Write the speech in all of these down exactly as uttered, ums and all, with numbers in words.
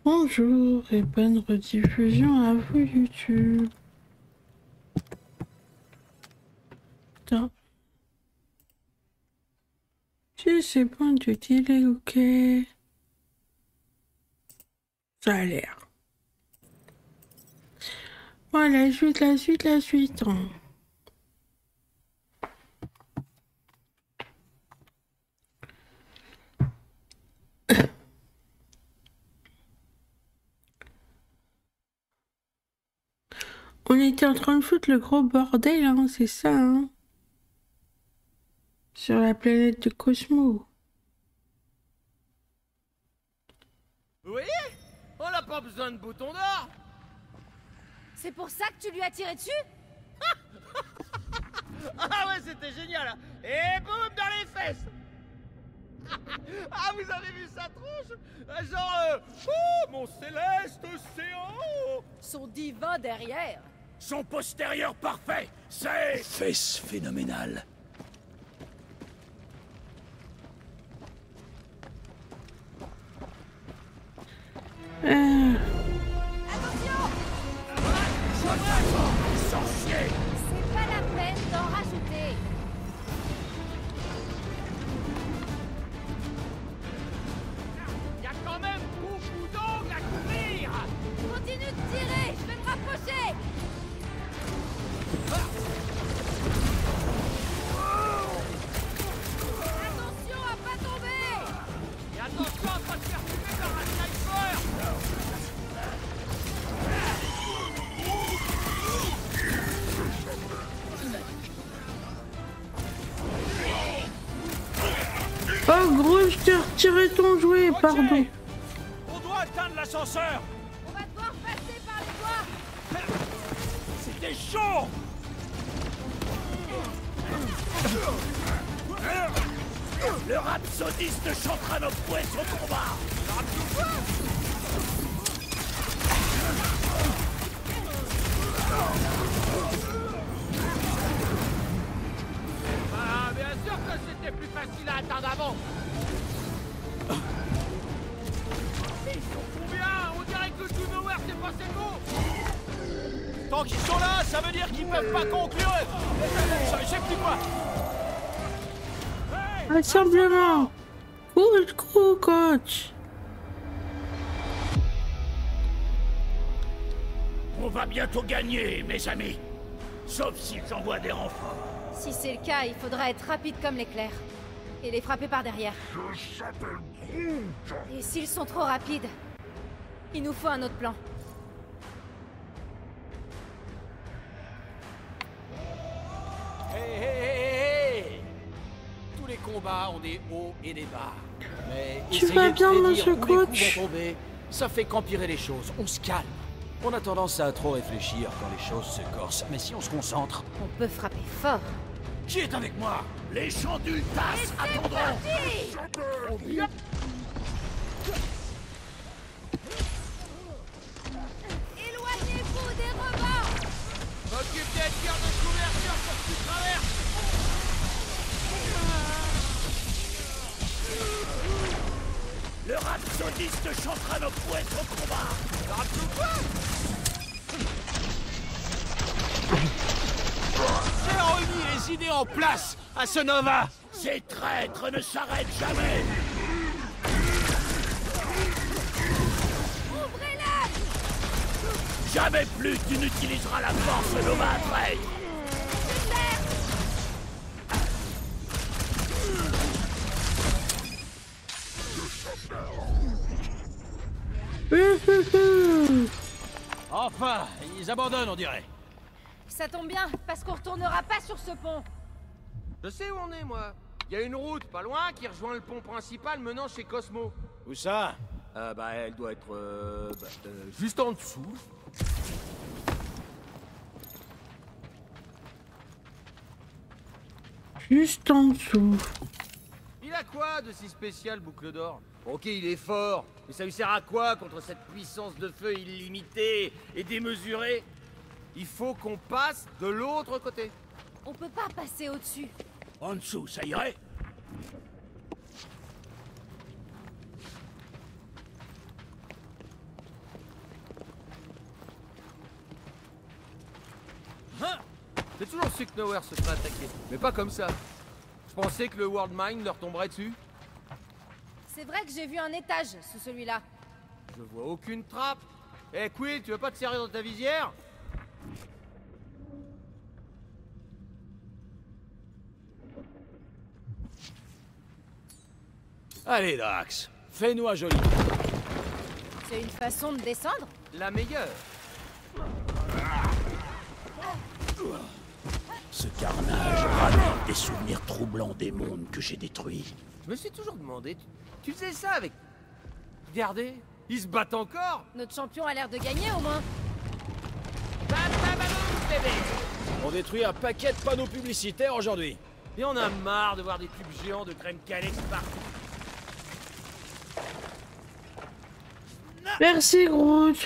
Bonjour et bonne rediffusion à vous YouTube. Attends. Si c'est bon, tu dis les ok. Ça a l'air. Bon, la suite, la suite, la suite. Hein. On était en train de foutre le gros bordel, hein, c'est ça, hein. Sur la planète de Cosmo. Vous voyez? On n'a pas besoin de boutons d'or. C'est pour ça que tu lui as tiré dessus? Ah ouais, c'était génial. Et boum, dans les fesses. Ah, vous avez vu sa tronche? Genre, euh, oh, mon céleste océan. Son divin derrière. Son postérieur parfait, c'est... Fesses phénoménales. Euh... Attention! Sorcier! C'est pas la peine d'en rajouter. Il y a quand même beaucoup d'ongles à couvrir. Continue de tirer, je vais me rapprocher. Attention à pas tomber. Et attention à pas te faire tuer par un sniper. Oh gros, je t'ai retiré ton jouet, Ok. pardon. On doit atteindre l'ascenseur. On va devoir passer par les toits. C'était chaud. Le rhapsodiste chantera nos fouets au combat. Ah, bien sûr que c'était plus facile à atteindre avant. Ils sont combien? On dirait que le Do Nowhere c'est pas c'est beau. Tant qu'ils sont là, ça veut dire qu'ils peuvent pas conclure. Je sais plus quoi. Hey, Rassemblement. Cool, cool, coach. On va bientôt gagner, mes amis. Sauf s'ils envoient des renforts. Si c'est le cas, il faudra être rapide comme l'éclair. Et les frapper par derrière. Je s'appelle Groot. Et s'ils sont trop rapides, il nous faut un autre plan. Hé, hé, hé, hé. Tous les combats ont des hauts et des bas. Mais Tu essayer vas de bien, prédire monsieur où les coups coach? vont tomber, ça fait qu'empirer les choses. On se calme. On a tendance à trop réfléchir quand les choses se corsent. Mais si on se concentre... On peut frapper fort. Qui est avec moi? Les gens d'Ultas attendront. Éloignez-vous des rebonds! Occupe des tirs de couverture pour que tu traverses. Le rhapsodiste chantera nos fouets au combat. J'ai remis les idées en place à ce Nova. Ces traîtres ne s'arrêtent jamais. Ouvrez-la! Jamais plus tu n'utiliseras la force, Nova Trade. Enfin, ils abandonnent, on dirait. Ça tombe bien, parce qu'on retournera pas sur ce pont. Je sais où on est, moi. Il y a une route pas loin qui rejoint le pont principal menant chez Cosmo. Où ça? Euh, bah, elle doit être euh, bah, euh, juste en dessous. Juste en dessous. Il a quoi de si spécial, Boucle d'Or? Ok, il est fort, mais ça lui sert à quoi contre cette puissance de feu illimitée et démesurée? Il faut qu'on passe de l'autre côté. On peut pas passer au-dessus. En dessous, ça irait? J'ai toujours su que Nowhere se ferait attaquer, mais pas comme ça. Je pensais que le World Mine leur tomberait dessus. C'est vrai que j'ai vu un étage sous celui-là. Je vois aucune trappe. Eh Quill, tu veux pas te servir dans ta visière? Allez, Drax, fais-nous un joli. C'est une façon de descendre? La meilleure. Ce carnage ramène des souvenirs troublants des mondes que j'ai détruits. Je me suis toujours demandé, tu, tu faisais ça avec... Regardez, ils se battent encore. Notre champion a l'air de gagner au moins. Bam, bam, bam, bébé. On détruit un paquet de panneaux publicitaires aujourd'hui. Et on a marre de voir des tubes géants de crème Calex partout. Merci, Groot.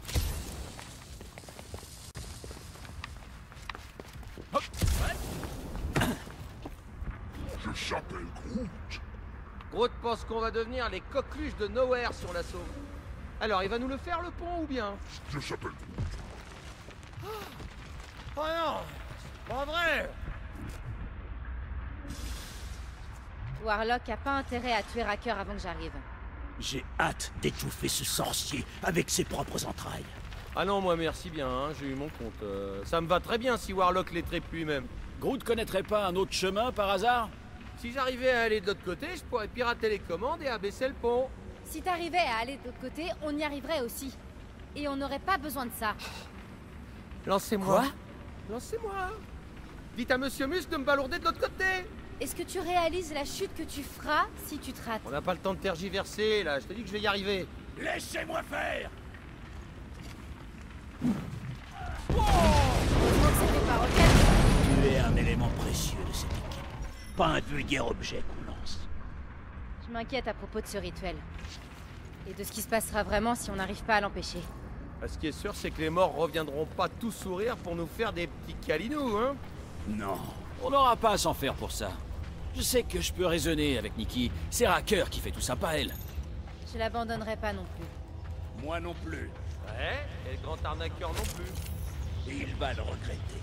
Je s'appelle Groot. Groot pense qu'on va devenir les coqueluches de Nowhere sur l'assaut. Alors, il va nous le faire le pont ou bien? Je s'appelle Groot. Oh non, pas vrai. Warlock a pas intérêt à tuer Racker avant que j'arrive. J'ai hâte d'étouffer ce sorcier avec ses propres entrailles. Ah non, moi merci bien, hein, j'ai eu mon compte. Euh, ça me va très bien si Warlock les traite lui-même. Groot connaîtrait pas un autre chemin par hasard? Si j'arrivais à aller de l'autre côté, je pourrais pirater les commandes et abaisser le pont. Si t'arrivais à aller de l'autre côté, on y arriverait aussi. Et on n'aurait pas besoin de ça. Lancez-moi. Quoi? Lancez-moi. Dites à Monsieur Muscle de me balourder de l'autre côté. Est-ce que tu réalises la chute que tu feras si tu te rates? On n'a pas le temps de tergiverser, là. Je te dis que je vais y arriver. Laissez-moi faire. Heureusement que c'était pas Rocket. Tu es un élément précieux de cette équipe. Pas un vulgaire objet qu'on lance. Je m'inquiète à propos de ce rituel. Et de ce qui se passera vraiment si on n'arrive pas à l'empêcher. Ah, ce qui est sûr, c'est que les morts reviendront pas tous sourire pour nous faire des petits câlinous, hein. Non. On n'aura pas à s'en faire pour ça. Je sais que je peux raisonner avec Nikki. C'est Racker qui fait tout ça, pas elle. Je l'abandonnerai pas non plus. Moi non plus. Ouais, et le grand arnaqueur non plus. Et il va le regretter.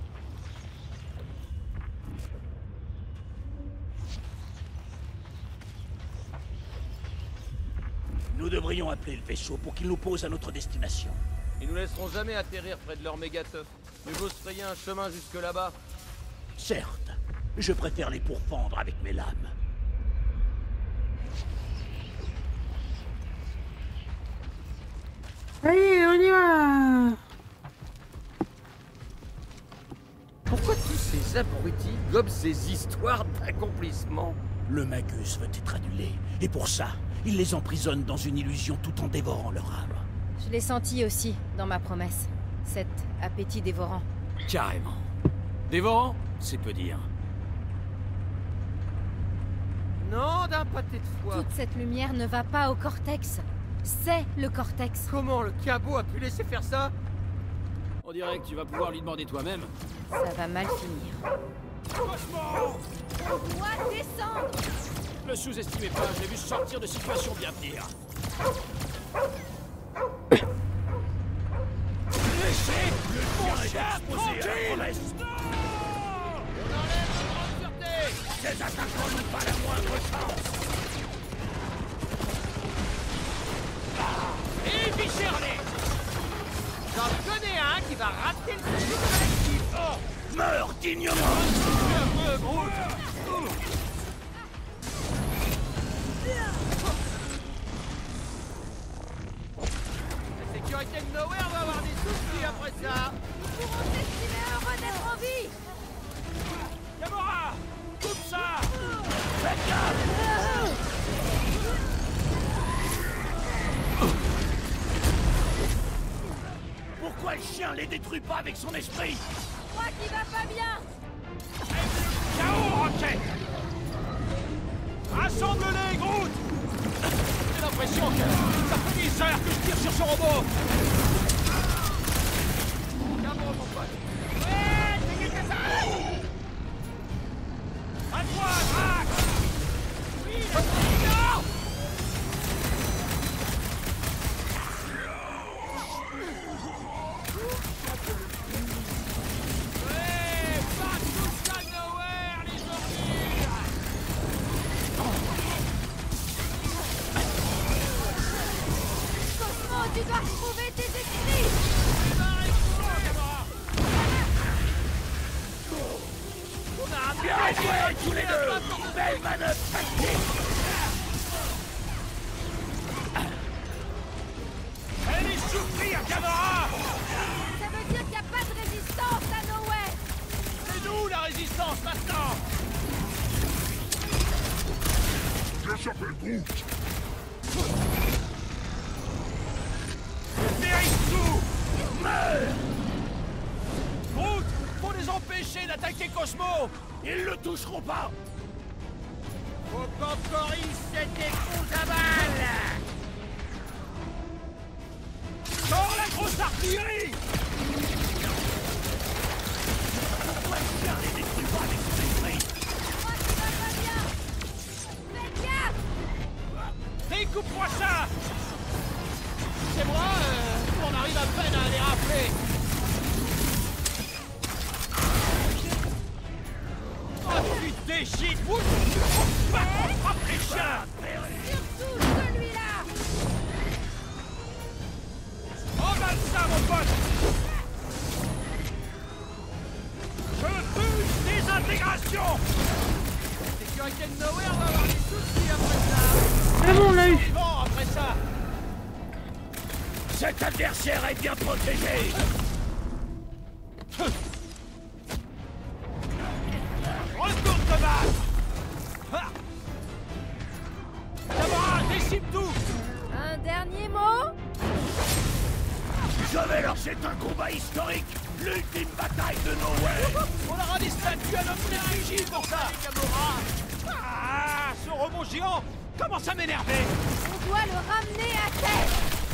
Nous devrions appeler le vaisseau pour qu'il nous pose à notre destination. Ils nous laisseront jamais atterrir près de leur méga-teuf. Mieux vaut se frayer un chemin jusque là-bas. Certes, je préfère les pourfendre avec mes lames. Allez, on y va. Pourquoi tous ces abrutis gobent ces histoires d'accomplissement? Le Magus veut être annulé, et pour ça, il les emprisonne dans une illusion tout en dévorant leur âme. Je l'ai senti aussi dans ma promesse. Cet appétit dévorant. Carrément. Dévorant, c'est peu dire. Non, d'un pâté de foie. Toute cette lumière ne va pas au cortex. C'est le cortex. Comment le cabot a pu laisser faire ça? On dirait que tu vas pouvoir lui demander toi-même. Ça va mal finir. On doit descendre. Ne sous-estimez pas, j'ai vu sortir de situations bien pires. Laissez mon chien tranquille. On enlève notre grande sûreté. Ces attaquants n'ont pas la moindre chance. Et Bicherley. J'en connais un qui va rater le suicide collectif. Oh, Meurs dignement. un peu, Groot. La sécurité de Nowhere va avoir des soucis après ça. Nous pourrons s'estimer heureux d'être en vie. Gamora, coupe ça. Pourquoi le chien les détruit pas avec son esprit? Je crois qu'il va pas bien. K O, Rocket. Rassemble-les, Groot. J'ai l'impression que ça fait dix heures que je tire sur ce robot. Cabot, mon pote. Ouais, c'est quelque ça. À toi, Drax. Oui, non. Ouais, Tu dois retrouver tes esprits. On a un Bien joué, tous les deux! Belle manœuvre tactique! Elle est souffrir, Gamora! Ça veut dire qu'il n'y a pas de résistance à Nowhere. C'est nous la résistance maintenant! Je s'appelle Groot. Méritou! Meurs! Groot, faut les empêcher d'attaquer Cosmo! Ils le toucheront pas! Faut qu'Encoris cette éponge à balles! Sors la grosse artillerie! Ouais, tiens, les détruis pas avec son esprit! Moi qui va pas bien. Faites gaffe. Découpe-moi ça! C'est moi, euh, on arrive à peine à les rappeler! Oh, tu déchites! Vous pas qu'on frappe les chiens! Surtout celui-là. Emballe ça, mon pote! Je fuse désintégration! La sécurité de Nowhere va avoir des soucis après ça! Ah bon, on l'a eu. Bon, après ça! Cet adversaire est bien protégé! Retourne te battre! Ah. Gamora, décime tout! Un dernier mot. Je vais lancer un combat historique! L'ultime bataille de Nowhere! On aura des statues à notre effigie pour ça! Gamora! Ah, ce robot géant commence à m'énerver! On doit le ramener à terre.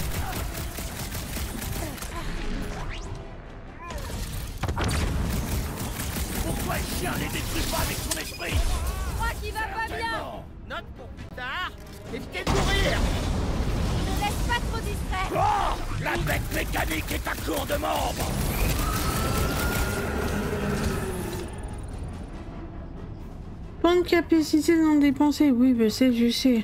Pourquoi le chien les détruit pas avec son esprit? Moi qui va pas bien. Certainement. Note pour plus tard, évitez de mourir! Ne laisse pas trop distrait. Oh! La bête mécanique est à court de membres! Point de capacité non dépensée. Oui, bah c'est, je sais.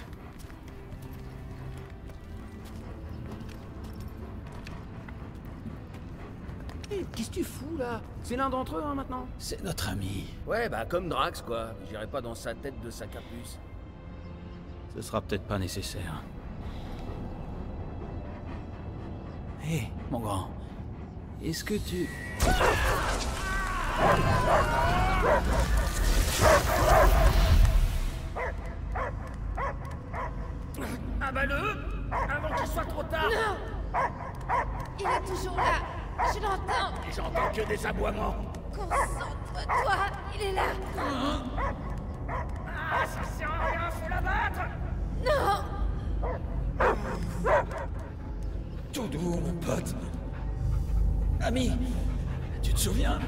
Hey, qu'est-ce que tu fous là? C'est l'un d'entre eux hein, maintenant? C'est notre ami. Ouais, bah comme Drax quoi. J'irai pas dans sa tête de sa capuce. Ce sera peut-être pas nécessaire. Hé, mon grand. Est-ce que tu... Abat-le avant qu'il soit trop tard! Non. Il est toujours là. Je l'entends. J'entends que des aboiements. Concentre-toi. Il est là. Ah, ça sert à rien, faut l'abattre! Non. Tout doux, mon pote. Ami, tu te souviens?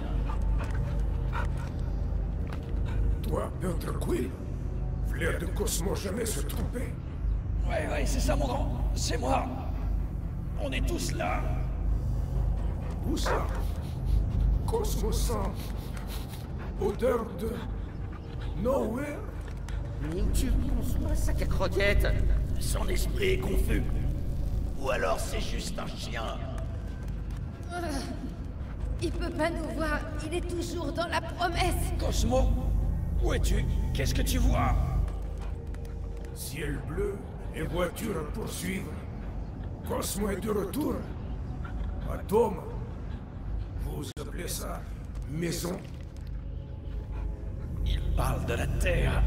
Toi, Peter Quill, flair de Cosmo jamais se tromper. Ouais, ouais, c'est ça, mon grand. C'est moi. On est tous là. Où ça? Cosmo sent odeur de Nowhere. Mais où tu penses, sac à croquettes? Son esprit est confus. Ou alors c'est juste un chien. Il peut pas nous voir. Il est toujours dans la promesse. Cosmo, où es-tu? Qu'est-ce que tu vois? Ciel bleu et voiture à poursuivre. Cosmo est de retour. Atome. Vous appelez ça maison? Il parle de la Terre.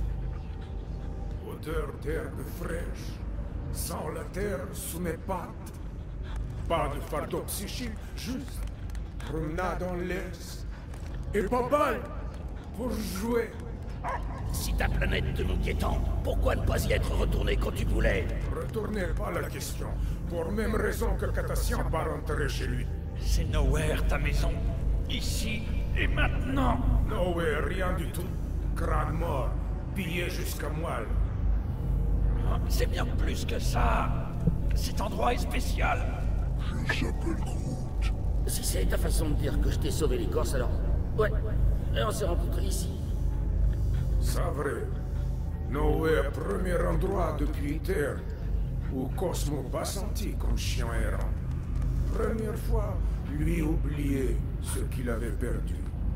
Odeur d'herbe fraîche. Sans la terre sous mes pattes. Pas de fardeau psychique, juste promenade en laisse. Et pas mal pour jouer. Si ta planète te manquait tant, pourquoi ne pas y être retourné quand tu voulais? Retournez pas la question. Pour même raison que Catassian va rentrer chez lui. C'est Nowhere, ta maison. Ici et maintenant. Nowhere, rien du tout. Crâne mort, pillé jusqu'à moelle. C'est bien plus que ça. Cet endroit est spécial. Je s'appelle Groot. Si c'est ta façon de dire que je t'ai sauvé l'écorce, alors... Ouais, et on s'est rencontrés ici. C'est vrai. Nowhere, premier endroit depuis Terre. ou Cosmo pas senti comme chien errant. Première fois, lui oublier ce qu'il avait perdu.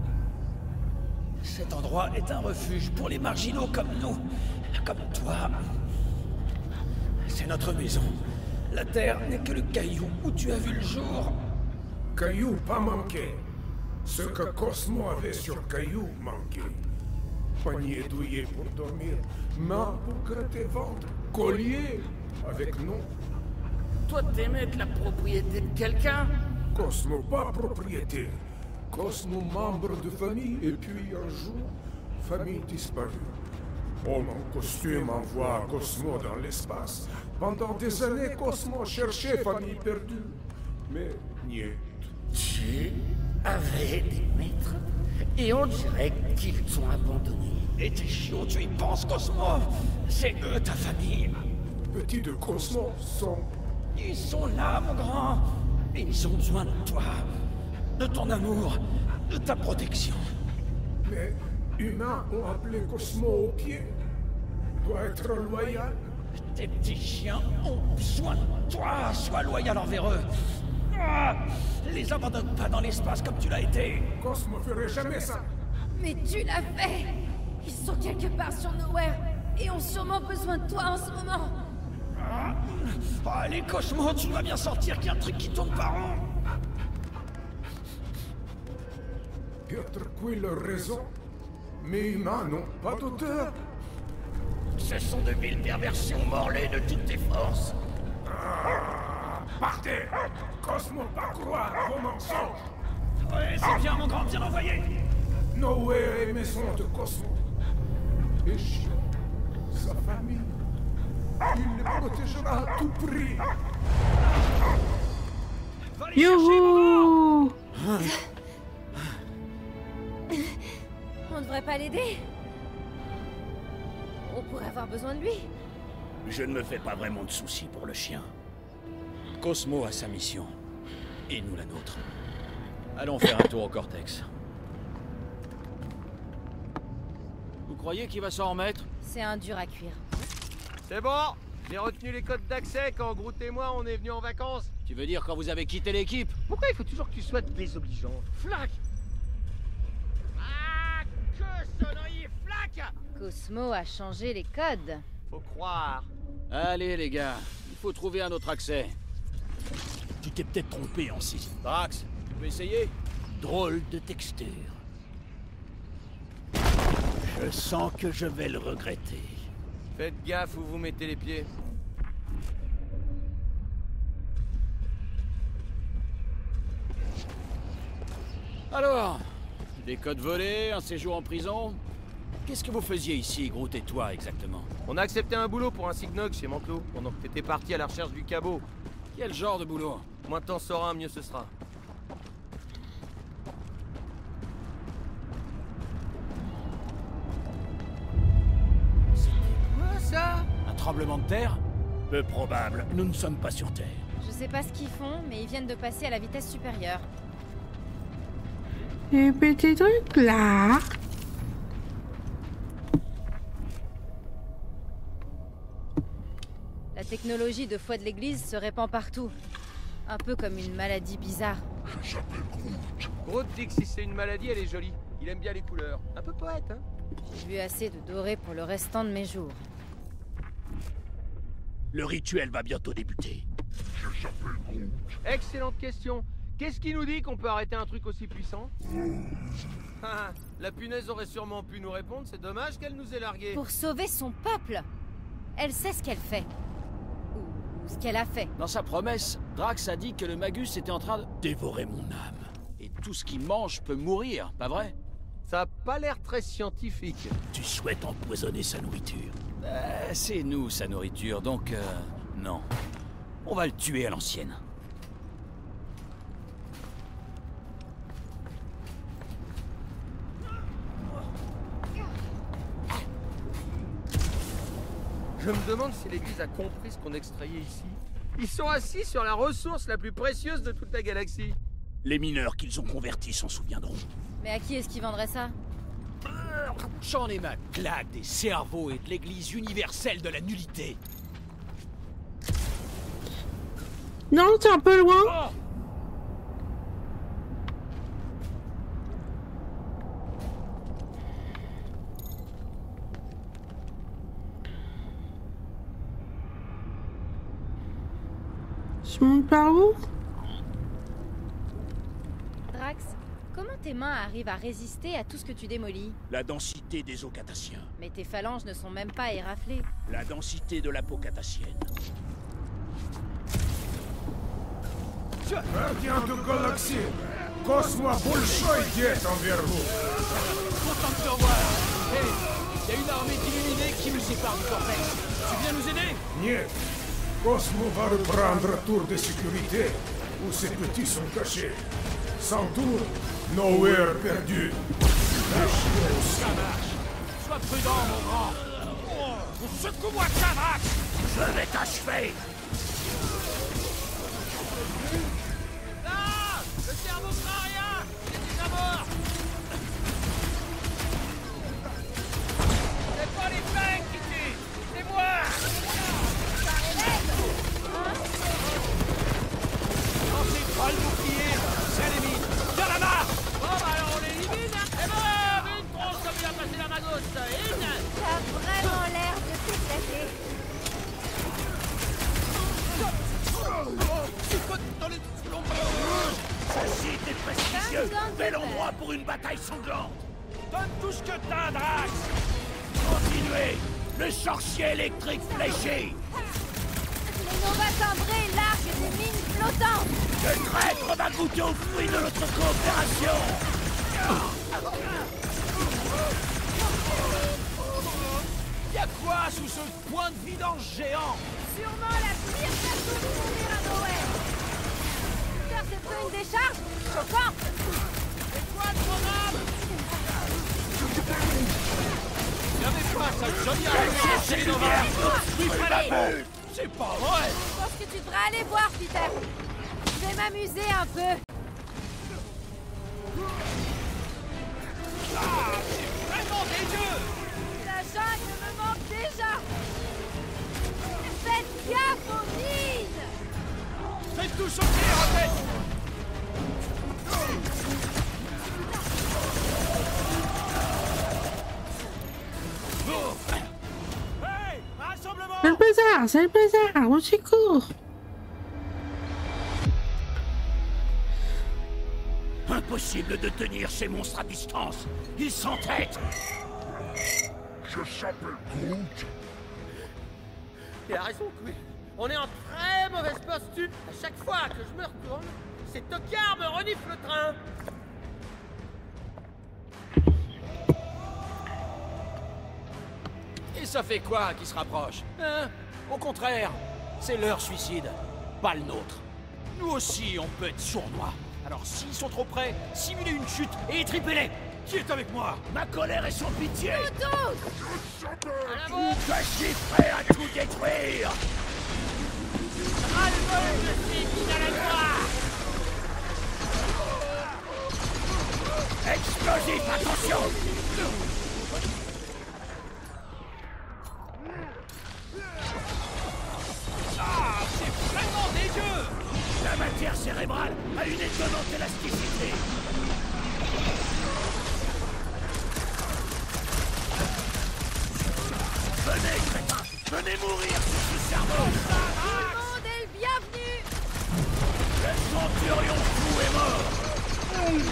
Cet endroit est un refuge pour les marginaux comme nous, comme toi. C'est notre maison. La terre n'est que le caillou où tu as vu le jour. Caillou pas manqué. Ce que Cosmo avait sur Caillou manquait. Poignée douillée pour dormir, main pour gratter ventre, collier avec nom. Toi, t'aimais être la propriété de quelqu'un? Cosmo pas propriétaire. Cosmo membre de famille, et puis un jour, famille disparue. Homme en costume envoie Cosmo dans l'espace. Pendant des années, Cosmo cherchait famille perdue. Mais niet. Tu avais des maîtres, et on dirait qu'ils t'ont abandonné. Et tes chiots, tu y penses, Cosmo? C'est eux ta famille. Petits de Cosmo sont... Ils sont là, mon grand. Et ils ont besoin de toi. De ton amour. De ta protection. Mais humains ont appelé Cosmo au pied. Doit être loyal. Tes petits chiens ont besoin de toi. Sois loyal envers eux. Ah, les abandonne pas dans l'espace comme tu l'as été. Cosmo ferait jamais ça. Mais tu l'as fait! Ils sont quelque part sur Nowhere et ont sûrement besoin de toi en ce moment. Ah, allez, Cosmo, tu dois bien sentir qu'il y a un truc qui tourne par rond. Piotr Quill a raison. Mais humains n'ont pas d'auteur. Ce sont de viles perversions morlées de toutes tes forces. Ah, partez! Cosmo pas croire vos mensonges. Ouais, c'est bien, mon grand, bien envoyé. Nowhere est maison de Cosmo. Et chien, sa famille. Il les protégera à tout prix. Va les chercher, mon grand! Youhou! On devrait pas l'aider? On pourrait avoir besoin de lui. Je ne me fais pas vraiment de soucis pour le chien. Cosmo a sa mission. Et nous la nôtre. Allons faire un tour au Cortex. Vous croyez qu'il va s'en remettre? C'est un dur à cuire. C'est bon! J'ai retenu les codes d'accès quand Groot et moi on est venus en vacances. Tu veux dire quand vous avez quitté l'équipe? Pourquoi il faut toujours que tu sois désobligeant? Flac! Ah! Que sonnerie! Flac! Cosmo a changé les codes. Faut croire. Allez les gars, il faut trouver un autre accès. Tu t'es peut-être trompé en six. Drax, tu peux essayer? Drôle de texture. Je sens que je vais le regretter. Faites gaffe où vous mettez les pieds. Alors, des codes volés, un séjour en prison. Qu'est-ce que vous faisiez ici, Groot et toi, exactement? On a accepté un boulot pour un Signog chez Mantlo, pendant que t'étais parti à la recherche du cabot. Quel genre de boulot? Moins t'en sauras, mieux ce sera. C'était quoi, ça? Un tremblement de terre? Peu probable. Nous ne sommes pas sur Terre. Je sais pas ce qu'ils font, mais ils viennent de passer à la vitesse supérieure. Les petits trucs là. La technologie de foi de l'église se répand partout. Un peu comme une maladie bizarre. Groot dit que si c'est une maladie, elle est jolie. Il aime bien les couleurs. Un peu poète, hein? J'ai vu assez de doré pour le restant de mes jours. Le rituel va bientôt débuter. Excellente question. Qu'est-ce qui nous dit qu'on peut arrêter un truc aussi puissant? Ah, la punaise aurait sûrement pu nous répondre, c'est dommage qu'elle nous ait largués. Pour sauver son peuple! Elle sait ce qu'elle fait. Ou, ou ce qu'elle a fait. Dans sa promesse, Drax a dit que le Magus était en train de... Dévorer mon âme. Et tout ce qu'il mange peut mourir, pas vrai? Ça a pas l'air très scientifique. Tu souhaites empoisonner sa nourriture. Euh, c'est nous, sa nourriture, donc... Euh, non. On va le tuer à l'ancienne. Je me demande si l'église a compris ce qu'on extrayait ici. Ils sont assis sur la ressource la plus précieuse de toute la galaxie. Les mineurs qu'ils ont convertis s'en souviendront. Mais à qui est-ce qui vendrait ça? J'en ai ma claque des cerveaux et de l'église universelle de la nullité. Non, c'est un peu loin. Oh. Je monte par où? Drax, comment tes mains arrivent à résister à tout ce que tu démolis? La densité des os catassiens. Mais tes phalanges ne sont même pas éraflées. La densité de la peau catassienne. Gardien de galaxie, Cosmo Bolshoi est envers vous. Content de te revoir. Hé, hey, il y a une armée d'illuminés qui nous sépare du cortex. Tu viens nous aider? Niet. Cosmo va reprendre un tour de sécurité où ces petits sont cachés. Sans tour, nowhere perdu. Ça marche. Sois prudent, mon grand. Oh, secoue-moi ça, Drax. Je vais t'achever. Ah, le cerveau crânien, c'est déjà mort. C'est pas les flingues qui tuent, c'est moi. Lancez pas le bouclier, c'est limite. Viens la marre. Bon, bah alors on l'élimine. Et bon, une tronche comme il a passé la magoutte. Une. T'as vraiment l'air de t'éclater. Dans les flambeaux. Ce site est prestigieux. Bel endroit pour une bataille sanglante. Donne tout ce que t'as, Drax. Continuez. Le sorcier électrique fléché. Les Nova timbrés larguent des mines flottantes. Le traître va goûter aux fruits de notre coopération. Y'a quoi sous ce point de vidange géant? Sûrement la pire façon de mourir à Nowhere. Interceptons une décharge. Choquant. C'est quoi le programme? Y'avait pas ça, Johnny a chez les Nova. Oui, Allez. C'est pas vrai. Je pense que tu devrais aller voir, Peter. Je vais m'amuser un peu. Ah, c'est vraiment dégueu. La jungle me manque déjà. Faites gaffe aux mines. Faites tout sauter, Rocket. Hey, rassemblement. C'est le bazar, c'est le bazar, au secours. Impossible de tenir ces monstres à distance. Ils s'entêtent. Je s'appelle Groot. Il a raison, Quill. On est en très mauvaise posture. À chaque fois que je me retourne, ces tocards me reniflent le train. Et ça fait quoi qui se rapproche? Hein? Au contraire, c'est leur suicide, pas le nôtre. Nous aussi, on peut être sournois. Alors s'ils sont trop près, simulez une chute et étripez-les. Qui est avec moi? Ma colère est sans pitié. À la vôtre. Je suis prêt à tout détruire. Ras-le-bol, je suis Pinalanoir. Explosif, attention. Ah, c'est vraiment dégueu. La matière cérébrale a une étonnante élasticité. Venez, crétin, venez mourir sur ce cerveau. Tout le monde est le bienvenu. Le centurion fou est mort.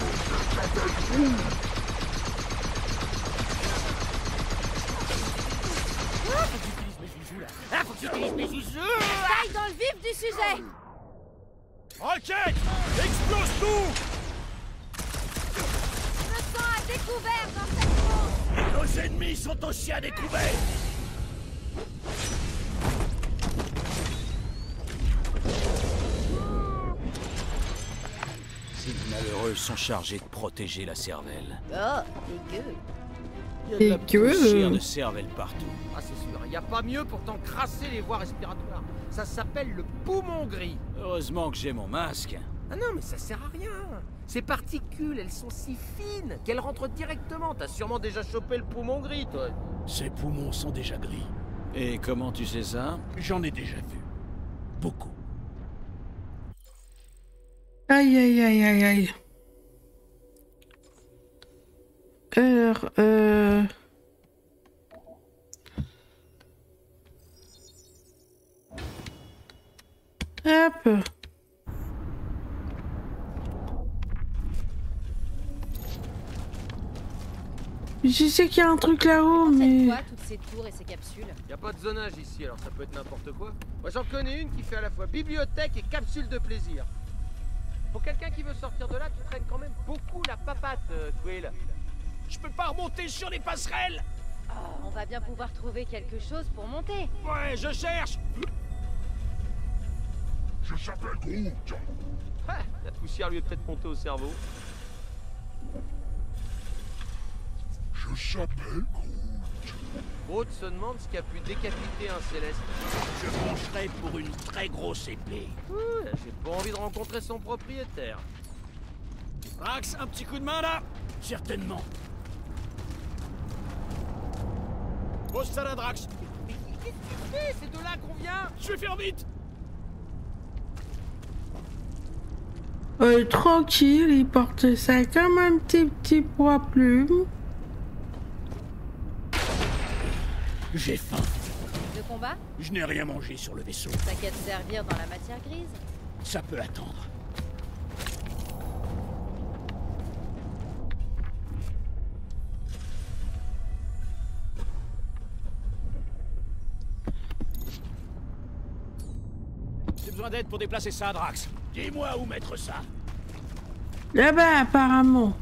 Ah, faut que j'utilise mes joujoux. Taille dans le vif du sujet. Rocket, explose tout. Je me sens à découvert dans cette course. Nos ennemis sont aussi à découvert. Ces malheureux sont chargés de protéger la cervelle. Oh, dégueu. Il y a de la Dégueu. Poussière de cervelle partout. Ah, c'est sûr, il n'y a pas mieux pour t'encrasser les voies respiratoires. Ça s'appelle le poumon gris. Heureusement que j'ai mon masque. Ah non, mais ça sert à rien. Ces particules, elles sont si fines qu'elles rentrent directement. T'as sûrement déjà chopé le poumon gris, toi. Ces poumons sont déjà gris. Et comment tu sais ça? J'en ai déjà vu. Beaucoup. Aïe, aïe, aïe, aïe, aïe. Alors, euh... hop. Je sais qu'il y a un truc là-haut, mais... C'est quoi toutes ces tours et ces capsules? Y a pas de zonage ici, alors ça peut être n'importe quoi. Moi j'en connais une qui fait à la fois bibliothèque et capsule de plaisir. Pour quelqu'un qui veut sortir de là, tu traînes quand même beaucoup la papate, euh, Quill. Je peux pas remonter sur les passerelles. Oh, on va bien pouvoir trouver quelque chose pour monter. Ouais, je cherche. Je s'appelle Groot. Ah, la poussière lui est peut-être montée au cerveau. Je s'appelle Groot. Groot se demande ce qui a pu décapiter un céleste. Je pencherai pour une très grosse épée. Ouais, j'ai pas envie de rencontrer son propriétaire. Drax, un petit coup de main là? Certainement. Pose ça là, Drax. Mais qu'est-ce que tu fais? C'est de là qu'on vient? Je vais faire vite. Euh, tranquille, il porte ça comme un petit petit poids plume. J'ai faim. Le combat? Je n'ai rien mangé sur le vaisseau. T'as qu'à te servir dans la matière grise. Ça peut attendre. J'ai besoin d'aide pour déplacer ça, Drax. Dis-moi où mettre ça. Là-bas, apparemment.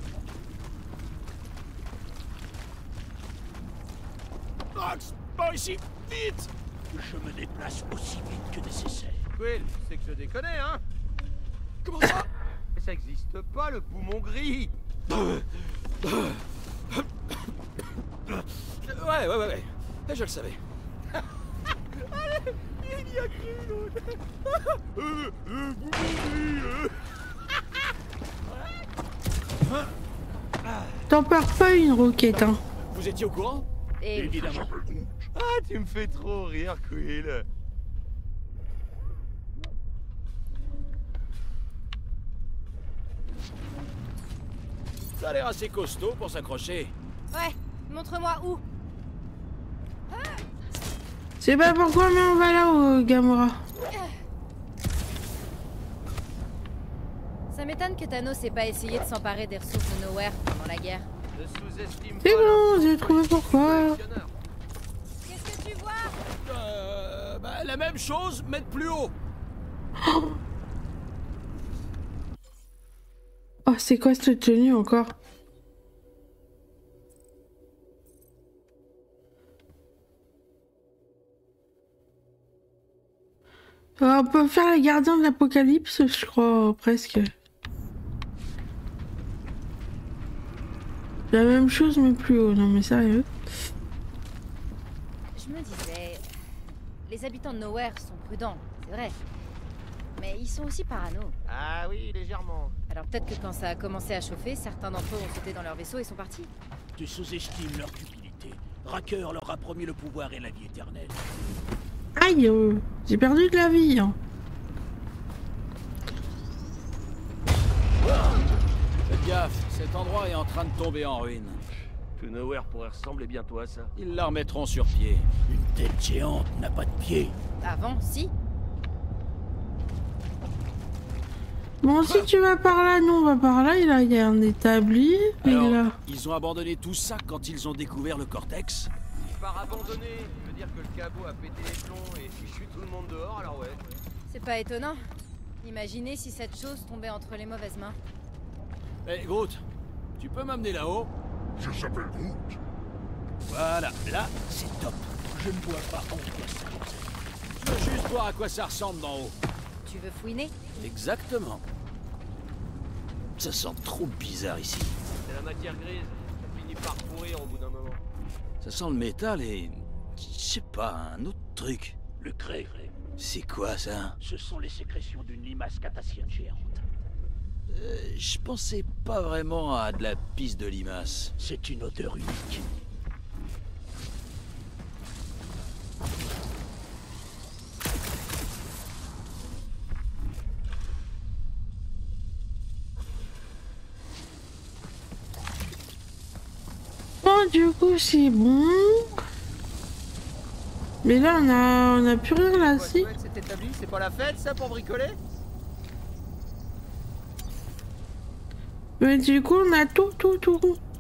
Drax, par ici, vite! Je me déplace aussi vite que nécessaire. Quill, tu sais que je déconne, hein? Comment ça? Mais ça existe pas, le poumon gris! Ouais, ouais, ouais, ouais. Je le savais. Allez, il y a cru, l'autre! Euh, euh, poumon gris, euh. T'en perds pas une roquette, hein. Vous étiez au courant? Et Évidemment. Ah, tu me fais trop rire, Quill! Ça a l'air assez costaud pour s'accrocher. ouais, montre-moi où. C'est pas pourquoi, mais on va là-haut, Gamora. Ça m'étonne que Thanos ait pas essayé de s'emparer des ressources de Nowhere pendant la guerre. Ne sous-estime C'est pas bon, la- j'ai trouvé pourquoi. Qu'est-ce que tu vois? Euh, bah, la même chose, mais de plus haut. Oh, c'est quoi cette tenue encore? Euh, on peut faire les gardiens de l'apocalypse, je crois, presque. La même chose, mais plus haut. Non, mais sérieux. Je me disais, les habitants de Nowhere sont prudents, c'est vrai. Mais ils sont aussi parano. Ah oui, légèrement. Alors peut-être que quand ça a commencé à chauffer, certains d'entre eux ont sauté dans leur vaisseau et sont partis. Tu sous-estimes leur cupidité. Racker leur a promis le pouvoir et la vie éternelle. Aïe, euh, j'ai perdu de la vie. Hein. Faites gaffe, cet endroit est en train de tomber en ruine. Tout Nowhere pourrait ressembler bientôt à ça. Ils la remettront sur pied. Une tête géante n'a pas de pied. Avant, si. Bon, si tu vas par là, nous on va par là. Il a, il y a un établi. Et Alors, là. ils ont abandonné tout ça quand ils ont découvert le cortex? Par abandonné, tu veux dire que le cabot a pété les plombs et fichu tout le monde dehors, alors ouais. C'est pas étonnant. Imaginez si cette chose tombait entre les mauvaises mains. Eh, Groot, tu peux m'amener là-haut? Je s'appelle Groot. Voilà, là, C'est top. Je ne vois pas en quoi ça. je veux juste voir à quoi ça ressemble d'en haut. Tu veux fouiner? Exactement. Ça sent trop bizarre ici. C'est la matière grise, ça finit par pourrir au bout d'un moment. Ça sent le métal et... je sais pas, un autre truc. Le craie, C'est quoi ça? ce sont les sécrétions d'une limace catassienne géante. Euh, je pensais pas vraiment à de la pisse de limace. C'est une odeur unique. du coup, c'est bon. Mais là, on a, on a plus rien là, si. C'est établi, c'est pas la fête, ça, pour bricoler? Mais du coup, on a tout, tout, tout.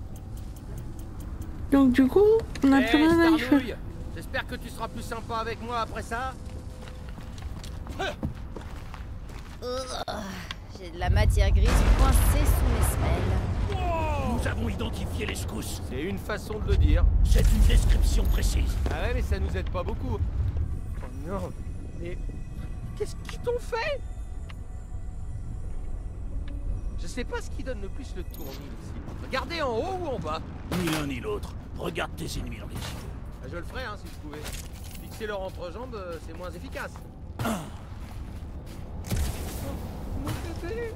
Donc du coup, on a hey, plus rien à y faire. J'espère que tu seras plus sympa avec moi après ça. J'ai de la matière grise coincée sous mes semelles. Nous avons identifié les secousses. C'est une façon de le dire. C'est une description précise. Ah ouais, mais ça nous aide pas beaucoup. Oh non, mais qu'est-ce qu'ils t'ont fait? Je sais pas ce qui donne le plus le tournis ici. Regardez en haut ou en bas? Ni l'un ni l'autre. Regarde tes ennemis dans les yeux. Ah, je le ferais hein, si je pouvais. Fixer leur entrejambe, euh, c'est moins efficace. Ah. Mon bébé.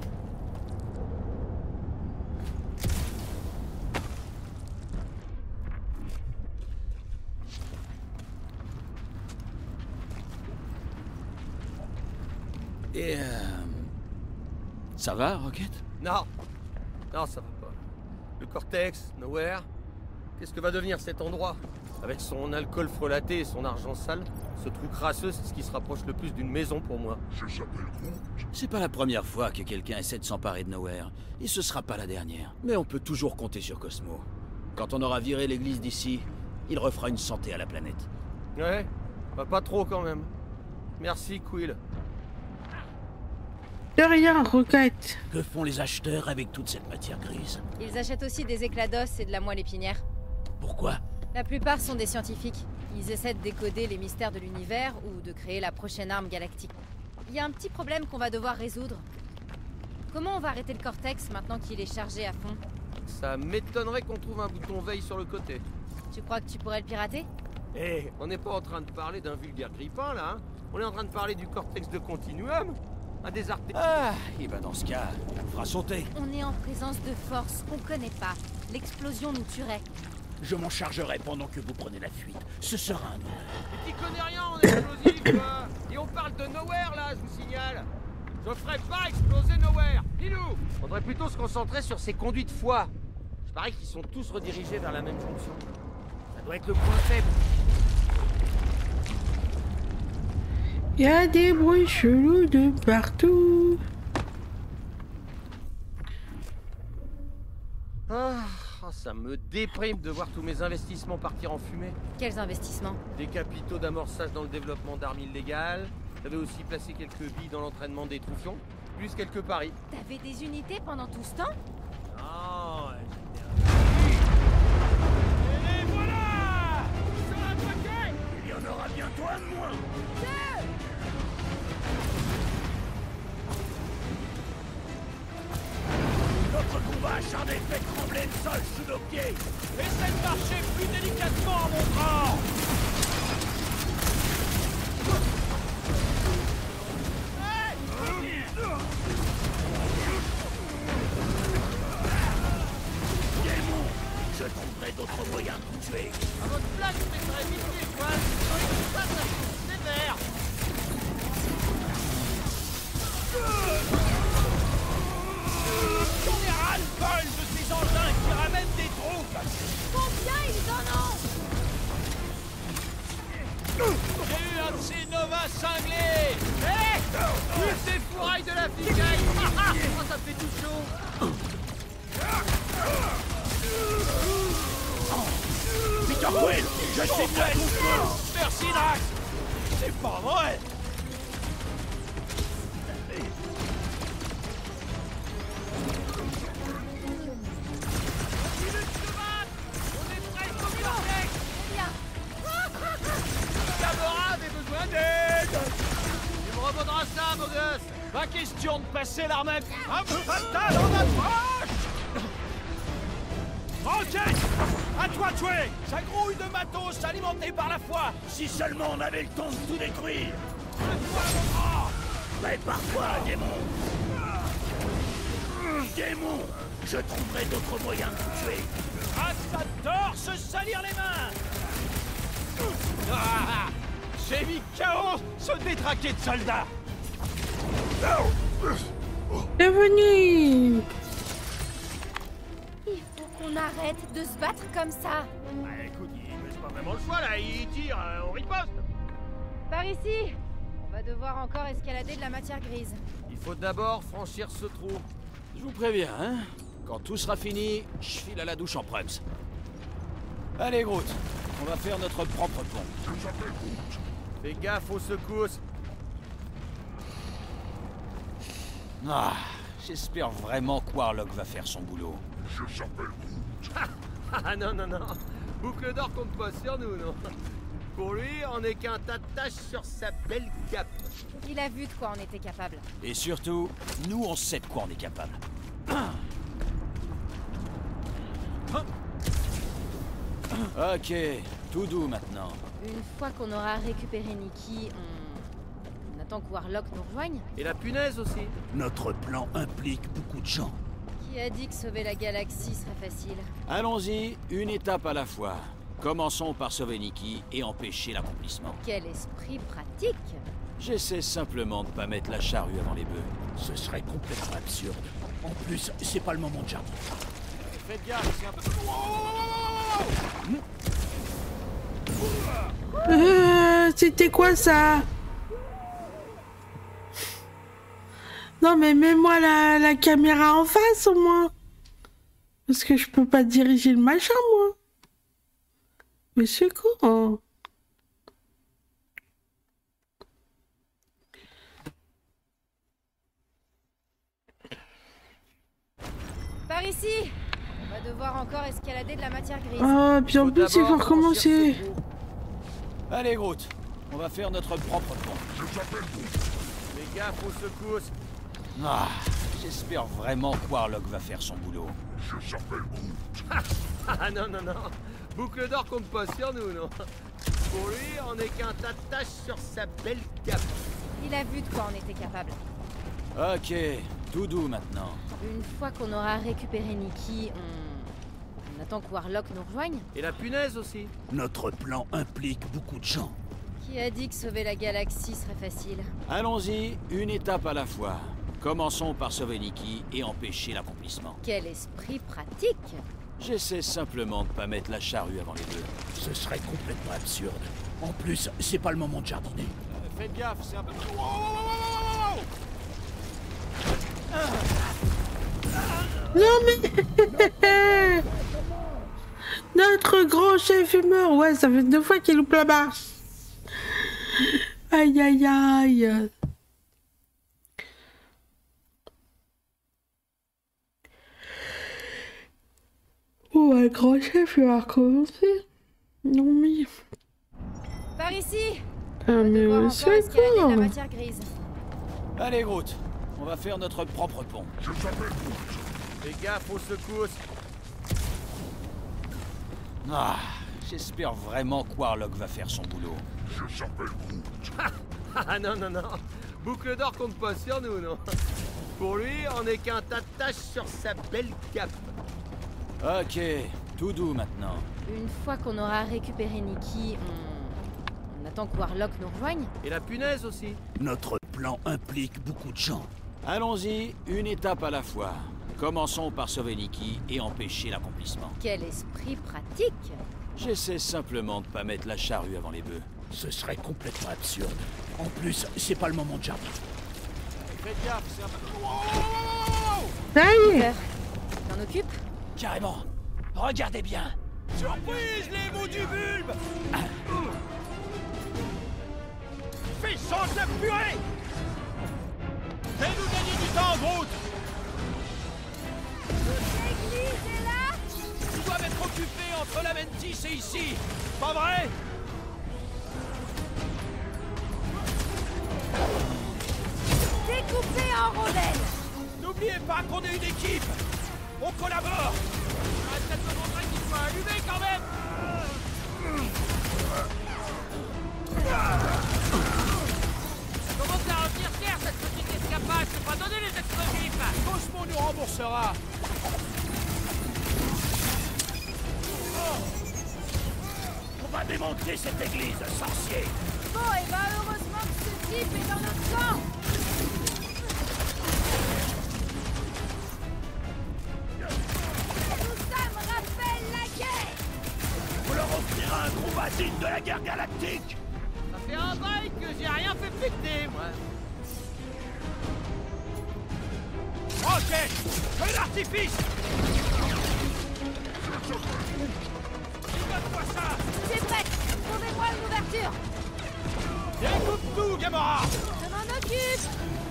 Et euh... ça va, Rocket? Non, non, ça va pas. Le Cortex, Nowhere. Qu'est-ce que va devenir cet endroit? Avec son alcool frelaté et son argent sale, ce trou crasseux, c'est ce qui se rapproche le plus d'une maison pour moi. C'est pas la première fois que quelqu'un essaie de s'emparer de Nowhere, et ce sera pas la dernière. Mais on peut toujours compter sur Cosmo. Quand on aura viré l'église d'ici, il refera une santé à la planète. Ouais, bah pas trop quand même. Merci, Quill. De rien, Rocket. Que font les acheteurs avec toute cette matière grise? Ils achètent aussi des éclats d'os et de la moelle épinière. Pourquoi? La plupart sont des scientifiques. Ils essaient de décoder les mystères de l'univers ou de créer la prochaine arme galactique. Il y a un petit problème qu'on va devoir résoudre. Comment on va arrêter le Cortex maintenant qu'il est chargé à fond? Ça m'étonnerait qu'on trouve un bouton veille sur le côté. Tu crois que tu pourrais le pirater? Eh, hey, on n'est pas en train de parler d'un vulgaire grippin là, hein. On est en train de parler du Cortex de Continuum. Un des artés... Ah, et ben dans ce cas, on le fera sauter. On est en présence de force qu'on connaît pas. L'explosion nous tuerait. Je m'en chargerai pendant que vous prenez la fuite. Ce sera un honneur. Mais t'y connais rien en explosif, quoi. Et on parle de Nowhere, là, je vous signale. Je ferai pas exploser Nowhere. Pilou, faudrait plutôt se concentrer sur ces conduits de foie. Je parie qu'ils sont tous redirigés vers la même jonction. Ça doit être le point faible. Il y a des bruits chelous de partout. Ah, ça me déprime de voir tous mes investissements partir en fumée. Quels investissements? Des capitaux d'amorçage dans le développement d'armes illégales. J'avais aussi placé quelques billes dans l'entraînement des troufions, plus quelques paris. T'avais des unités pendant tout ce temps? Non, j'étais un... Et voilà! Sur un paquet! Il y en aura bientôt un de moins! Notre combat acharné fait trembler le sol sous nos pieds! Essaie de marcher plus délicatement, mon grand! Démon! Je trouverai d'autres moyens de vous tuer! À votre place, je mettrais vite les poils. Ça, ça sévère. J'en ai ras-le-bol de ces engins qui ramènent des troupes! Combien ils en ont? J'ai eu un de ces Nova cinglés! Hé! Plus des fourrailles de la flicaille. Oh, ça fait tout chaud. Peter Quill! Je sais bien ton feu! Merci, Drax! C'est pas vrai! On est prêts comme une orteille. Camarade a besoin d'aide. Tu me revaudras ça, beau gosse. Pas question de passer l'arme à fatal en approche! Rocket! À toi de tuer! Ça grouille de matos alimenté par la foi! Si seulement on avait le temps de tout détruire! Prépare-toi, démon! Démon! Je trouverai d'autres moyens de vous tuer! Ah, ça adore se salir les mains! Ah, j'ai mis K O ce détraqué de soldats! Bienvenue. Il faut qu'on qu'on arrête de se battre comme ça? Bah écoute, il ne laisse pas vraiment le choix là, il tire, euh, on riposte. Par ici! On va devoir encore escalader de la matière grise. Il faut d'abord franchir ce trou. Je vous préviens, hein. Quand tout sera fini, je file à la douche en prems. Allez, Groot, on va faire notre propre pont. Fais gaffe aux secousses. Ah, j'espère vraiment que Warlock va faire son boulot. Ah non, non, non. Boucle d'or compte pas sur nous, non. Pour lui, on n'est qu'un tas de taches sur sa belle cape. Il a vu de quoi on était capable. Et surtout, nous on sait de quoi on est capable. Ok, tout doux maintenant. Une fois qu'on aura récupéré Nikki, on... on attend que Warlock nous rejoigne. Et la punaise aussi. Notre plan implique beaucoup de gens. Qui a dit que sauver la galaxie serait facile? Allons-y, une étape à la fois. Commençons par sauver Nikki et empêcher l'accomplissement. Quel esprit pratique! J'essaie simplement de pas mettre la charrue avant les bœufs. Ce serait complètement absurde. En plus, c'est pas le moment de jardiner. Faites gaffe, c'est un peu... Euh, C'était quoi ça? Non mais mets-moi la, la caméra en face au moins. Parce que je peux pas diriger le machin moi. Mais c'est con. Par ici! On va devoir encore escalader de la matière grise. Ah, puis en plus il faut recommencer. Allez, Groot, on va faire notre propre pont. Fais gaffe aux secousses. Ah, j'espère vraiment que Warlock va faire son boulot. Ah non, non, non. Boucle d'or compte pas sur nous, non. Pour lui, on n'est qu'un tas de taches sur sa belle cape. Il a vu de quoi on était capable. Ok, tout doux maintenant. Une fois qu'on aura récupéré Nikki, on... on attend que Warlock nous rejoigne. Et la punaise aussi. Notre plan implique beaucoup de gens. Qui a dit que sauver la galaxie serait facile? Allons-y, une étape à la fois. Commençons par sauver Nikki et empêcher l'accomplissement. Quel esprit pratique! J'essaie simplement de pas mettre la charrue avant les bœufs. Ce serait complètement absurde. En plus, c'est pas le moment de jardiner. Faites gaffe, c'est un peu... Non mais... Notre grand chef est mort. Ouais, ça fait deux fois qu'il loupe la marche. Aïe aïe aïe. Oh, le grand chef il va recommencer. Non mais... Par ici! Ah On va mais devoir au encore escalader de la secours. matière grise. Allez, Groot, on va faire notre propre pont. Fais gaffe aux secousses. Ah, j'espère vraiment que Warlock va faire son boulot. Ah non, non, non. Boucle d'or compte pas sur nous, non. Pour lui, on n'est qu'un tas de taches sur sa belle cape. Ok, tout doux maintenant. Une fois qu'on aura récupéré Nikki, on... on attend que Warlock nous rejoigne. Et la punaise aussi. Notre plan implique beaucoup de gens. Allons-y, une étape à la fois. Commençons par sauver Nikki et empêcher l'accomplissement. Quel esprit pratique! J'essaie simplement de pas mettre la charrue avant les bœufs. Ce serait complètement absurde. En plus, c'est pas le moment de jardiner. Faites gaffe, c'est un peu... Ça y est. T'en occupes? Carrément. Regardez bien. Surprise, les mots du bulbe! Puissance de purée! Fais-nous gagner du temps, Groot! L'église est là! Ils doivent être occupés entre la Mentis et ici, pas vrai? Découpé en rondelles! N'oubliez pas qu'on est une équipe! On collabore! Il reste quelques montagnes qui soient allumées quand même! Ça commence à revenir cher cette petite escapade! Je peux pas donner les explosifs! Cosmo nous remboursera! On va démonter cette église, sorcier. Bon, et bah heureusement que ce type est dans notre camp! Nous sommes la guerre galactique. Ça fait un bail que j'ai rien fait péter, moi. Roquette, feu d'artifice. Donne-moi ça. C'est prêt. Trouvez-moi une ouverture. Découpe tout, Gamora. Je m'en occupe.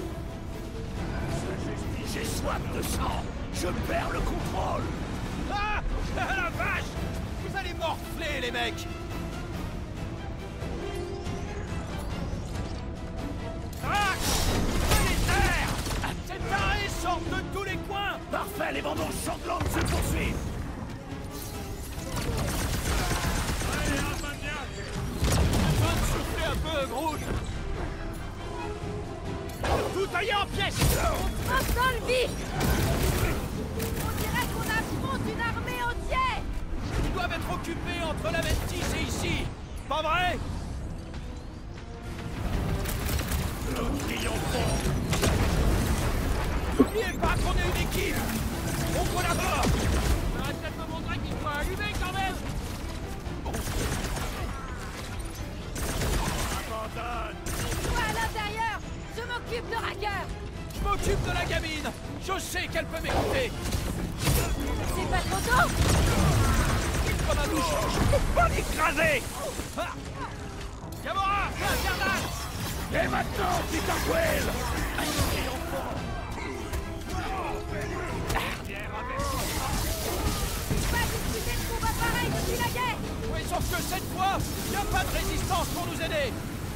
J'ai soif de sang. Je perds le contrôle. Ah, la vache. Vous allez morfler, les mecs. Ah, les terres. Ces tarés sortent de tous les coins. Parfait, les vendanges sanglantes se poursuivent. Va te souffler un peu, Groot. Tout tailler en pièces. On passe dans le vif. On dirait qu'on affronte une armée entière. Ils doivent être occupés entre la Ventis et ici. Pas vrai? Nous triomphons. N'oubliez pas qu'on est une équipe. On collabore. Ça va peut-être me montrer qu'il faut allumer quand même. Abandonne. Toi à l'intérieur. Je m'occupe de Racker. Je m'occupe de la gamine. Je sais qu'elle peut m'écouter. C'est pas trop tôt. Comme un douche. Va l'écraser. Ah. Gamora, viens, Carnage. Et maintenant, Peter Quill. Pas discuter de combat pareil depuis la guerre. Oui, sauf que cette fois, il n'y a pas de résistance pour nous aider.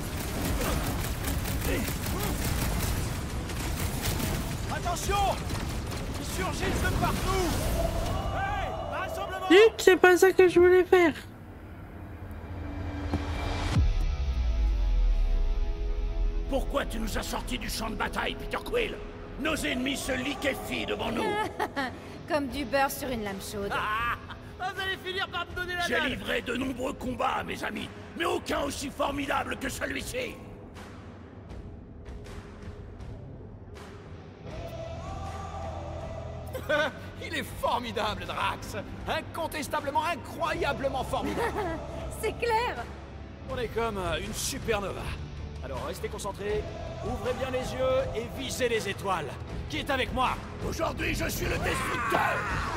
Attention! Ils surgissent de partout! Hey! Rassemblement! Zut, c'est pas ça que je voulais faire. Pourquoi tu nous as sortis du champ de bataille, Peter Quill? Nos ennemis se liquéfient devant nous. Comme du beurre sur une lame chaude. Ah! Vous allez finir par me donner la J'ai dalle! livré de nombreux combats, mes amis, mais aucun aussi formidable que celui-ci. Il est formidable, Drax! Incontestablement, incroyablement formidable! C'est clair. On est comme euh, une supernova. Alors restez concentrés, ouvrez bien les yeux et visez les étoiles. Qui est avec moi? Aujourd'hui, je suis le destructeur.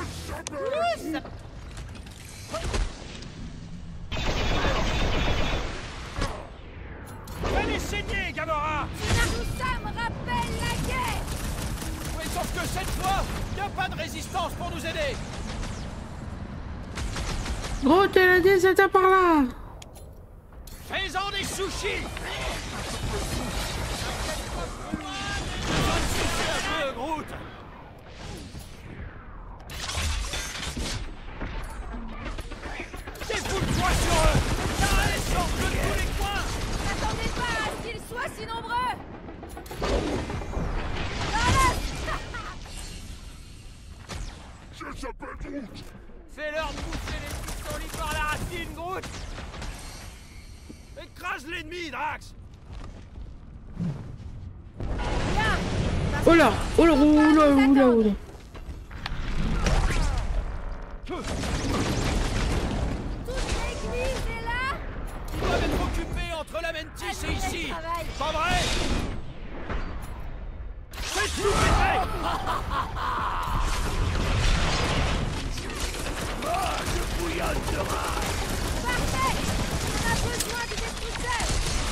Fais-les saigner, Gamora! Tout ça me rappelle la guerre. Oui, sauf que cette fois, il n'y a pas de résistance pour nous aider! Gros, t'es la dit, c'était par là. Fais-en des sushis! Va te souffler un peu, Groot! Défoule-toi sur eux! Car elles sortent de tous les coins! N'attendez pas à ce qu'ils soient si nombreux. Allez. Je s'appelle Groot. Fais-leur bouffer les pissenlits par la racine, Groot! Écrase l'ennemi, Drax! Oh là, oh là, oh là, oh là, oh là. Toute l'église est là. Ils doivent être occupés entre la Ventis et ici! Pas vrai? C'est tout pété! Ah, je bouillonne de rage. Parfait. On a besoin du destructeur.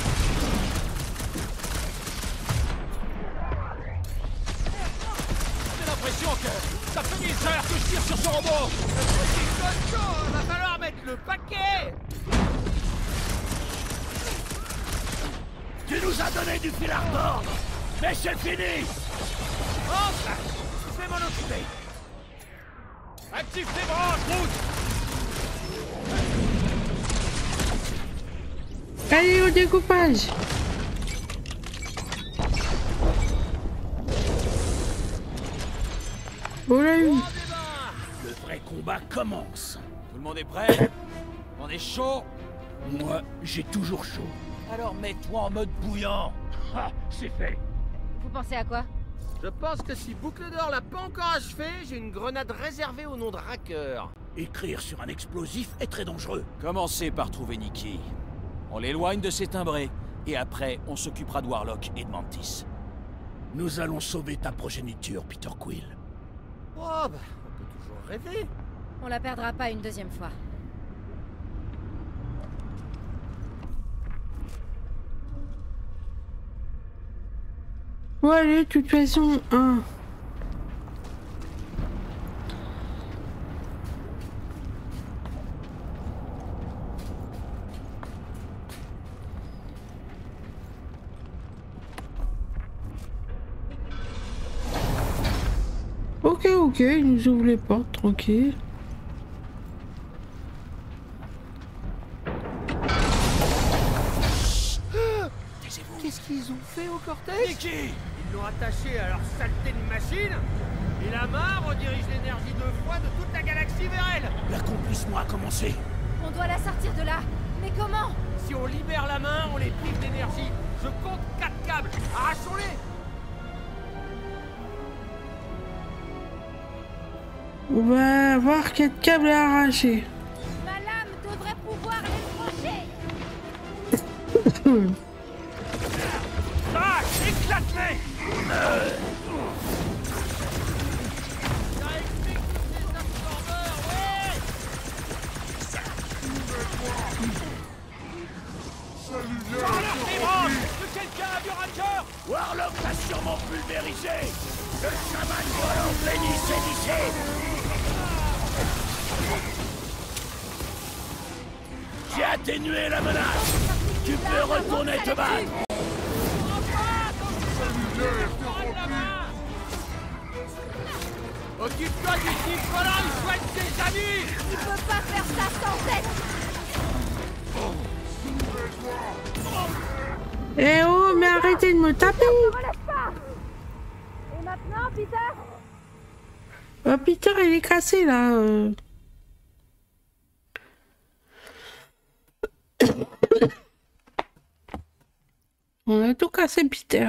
J'ai l'impression que ça fait des heures que je tire sur ce robot! C'est costaud! Va falloir mettre le paquet! Tu nous as donné du fil à retordre, mais c'est fini. Enfin! Je vais m'en occuper! Active tes branches, Groot! Allez, au découpage. Oh là, oui. Le vrai combat commence. Tout le monde est prêt? On est chaud? Moi, j'ai toujours chaud. Alors mets-toi en mode bouillant! Ah, c'est fait. Vous pensez à quoi? Je pense que si Boucle d'Or l'a pas encore achevé, j'ai une grenade réservée au nom de Racker. Écrire sur un explosif est très dangereux. Commencez par trouver Nikki. On l'éloigne de ses timbrés, et après, on s'occupera de Warlock et de Mantis. Nous allons sauver ta progéniture, Peter Quill. Oh, bah, on peut toujours rêver. On la perdra pas une deuxième fois. Bon allez, de toute façon, hein. Ok, ok, il nous ouvre les portes, tranquille. Qu'est-ce qu'ils ont fait au cortège? Et qui? Ils l'ont attaché à leur saleté de machine. Et la main redirige l'énergie deux fois de toute la galaxie vers elle. L'accomplissement a commencé. On doit la sortir de là. Mais comment? Si on libère la main, on les prive d'énergie. Je compte quatre câbles. Arrachons-les. On va avoir quatre câbles à arracher. Ma lame devrait pouvoir les trancher. Ah, éclate-les! euh... Ça explique tous ces absorbeurs, ouais. Warlock débranche! Que quelqu'un a vu Ranger? Warlock l'a sûrement pulvérisé! Le chaman volant béni sédissé! J'ai atténué la menace! Tu peux retourner te battre! Occupe-toi du type volant, il soigne ses amis. Il peut pas faire ça sans tête. Eh oh, mais arrêtez de me taper. Relève pas. Et maintenant, Peter? Oh, Peter, il est cassé là. euh. On a tout cassé, Peter.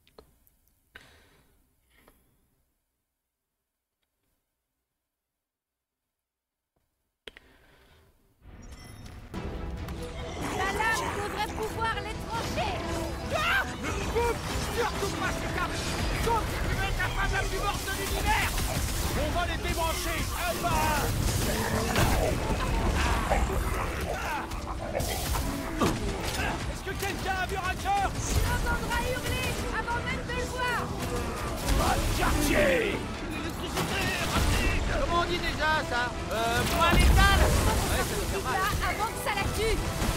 La lame devrait pouvoir les trancher. Ah, coupe, surtout pas ces câbles. Sauf si tu veux être la femme la plus morte de l'univers. On va les débrancher, un par un. Est-ce que quelqu'un a vu Ranger? Il entendra hurler avant même de le voir. Pas de quartier! Comment on dit déjà ça? Euh, point létal. Ouais, ça doit faire mal. Là, avant que ça la tue.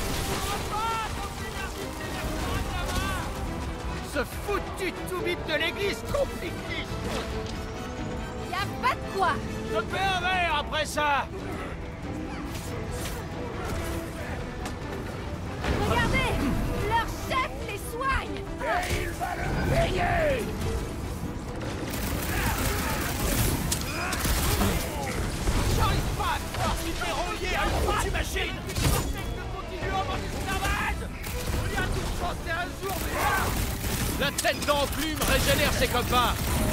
Ce foutu tout-bip de l'église compliqué. Y a pas de quoi. Je te fais un verre après ça. Regardez, leur chef les soigne. Et il va le payer! J'arrive pas à croire qu'il est relié à une foutue machine. Le continuum en esclavage. Il y a toute chance, c'est un jour, mais là. La tête d'enclume régénère ses copains.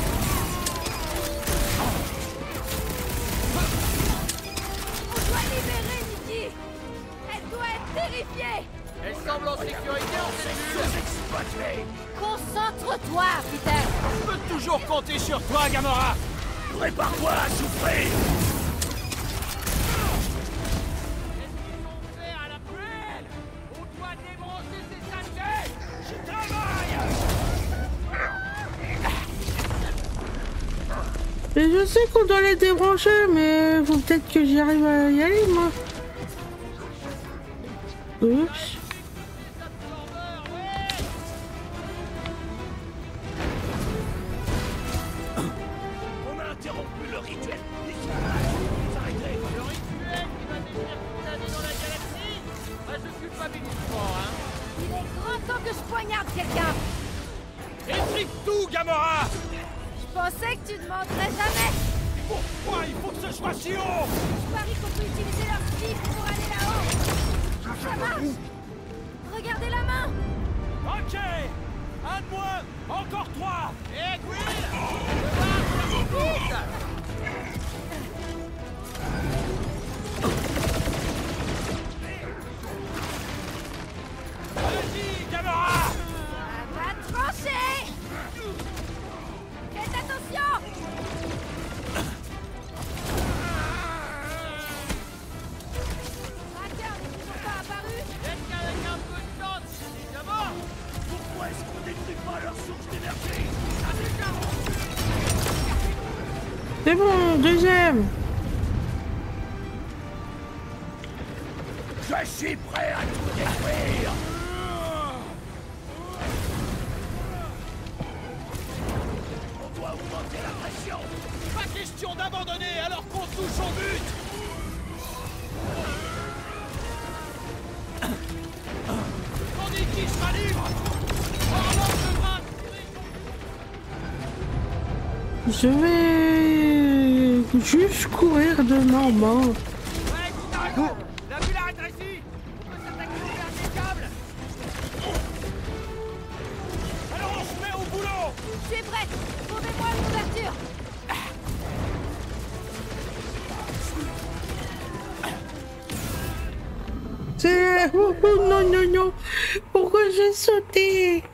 On doit libérer Nikki. Elle doit être terrifiée. Elle semble en sécurité en cellule. Concentre-toi, Peter. Je peux toujours compter sur toi, Gamora. Prépare-toi à souffrir! Qu'est-ce qu'ils vont faire à la poêle? On doit débrancher ces saletés. Je travaille! Et je sais qu'on doit les débrancher, mais faut peut-être que j'y arrive à y aller, moi. Oups. On a interrompu le rituel! Le rituel qui va détruire toute la vie dans la galaxie? Bah, je culpabilise pas, hein. Il est grand temps que je poignarde quelqu'un. Étripe tout, Gamora. Je pensais que tu demanderais jamais. Pourquoi il faut que ce soit si haut? Je parie qu'on peut utiliser leur slip pour aller là-haut. Ça marche. Regardez la main. Ok. Un de moins. Encore trois. Hé, Quill! Je vois, vite! C'est bon, deuxième. Je suis prêt à tout détruire. On doit augmenter la pression. Pas question d'abandonner alors qu'on touche au but. On dit qu'il sera libre. Je vais juste courir de Normand. Ouais, t'as raison. La ville arrête ici. On peut s'attaquer au dernier câble. Alors on se met au boulot. Je suis prête. Trouvez-moi l'ouverture. C'est... Oh, oh, non, non, non. Pourquoi j'ai sauté?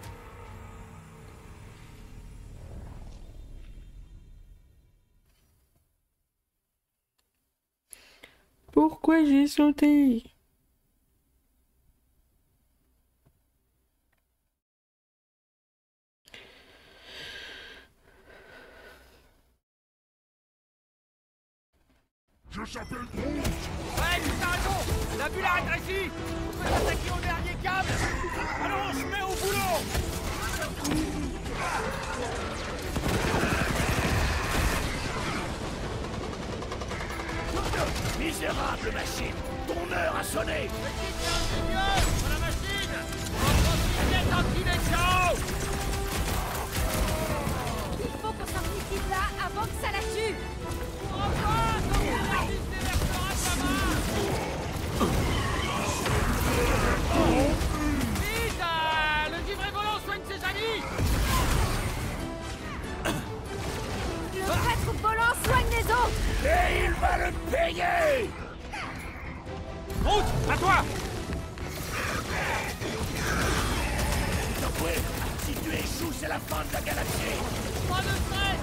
Pourquoi j'ai sauté? Je s'appelle Groot. Ouais, t'as raison. La ville arrête ici. On peut s'attaquer au dernier câble. Alors on se met au boulot. Misérable machine, ton heure a sonné. Petit ingénieur, pour la machine. On profite anti-méchant. Il faut qu'on sorte d'ici de là avant que ça la tue. Enfin, donc la machine déversera sa main. Vite, euh, le givré volant soigne ses amis. Le prêtre volant soigne les autres. Et il va le payer. Route, à toi. Oui, si tu échoues, c'est la fin de la galaxie. Pas de stress.